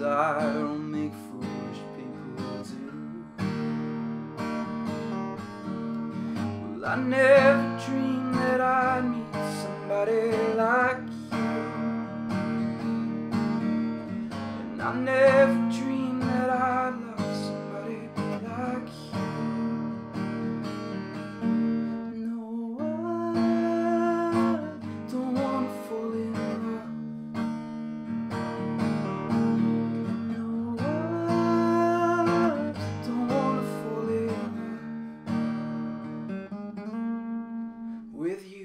desire will make foolish people do. Well, I never dreamed that I'd meet somebody like you, and I never dreamed that I'd love somebody like you. No, I don't wanna fall in love. No, I don't wanna fall in love with you.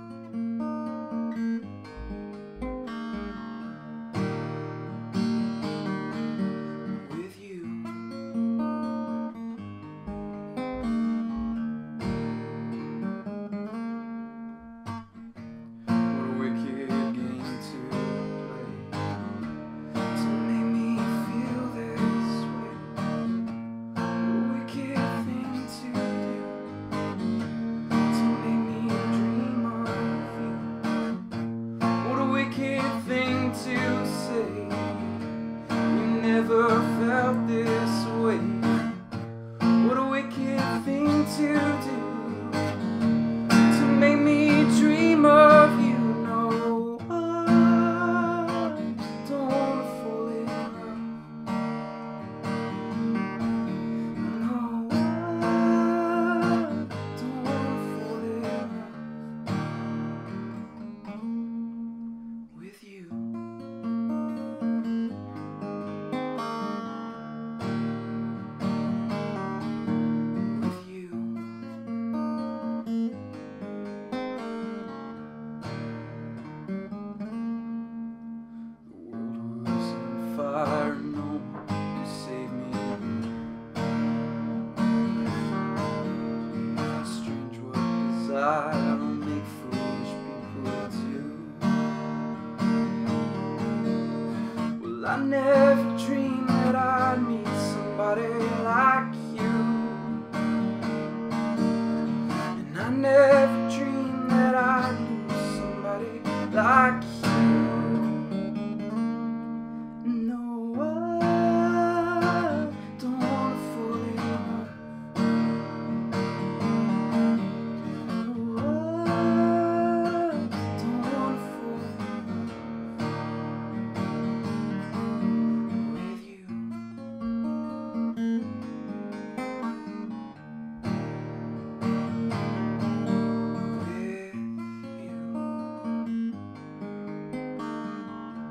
To say you never felt this way. What a wicked thing to do, to make me dream of you. No, I don't wanna fall in love. No, I don't wanna fall in love with you. Fire, no one can save me. Strange what desire will make foolish people do. Well, I never dreamed that I'd meet somebody like you, and I never dreamed that I'd lose somebody like you.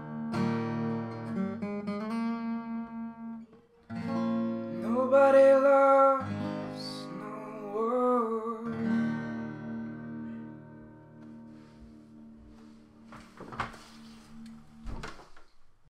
Nobody loves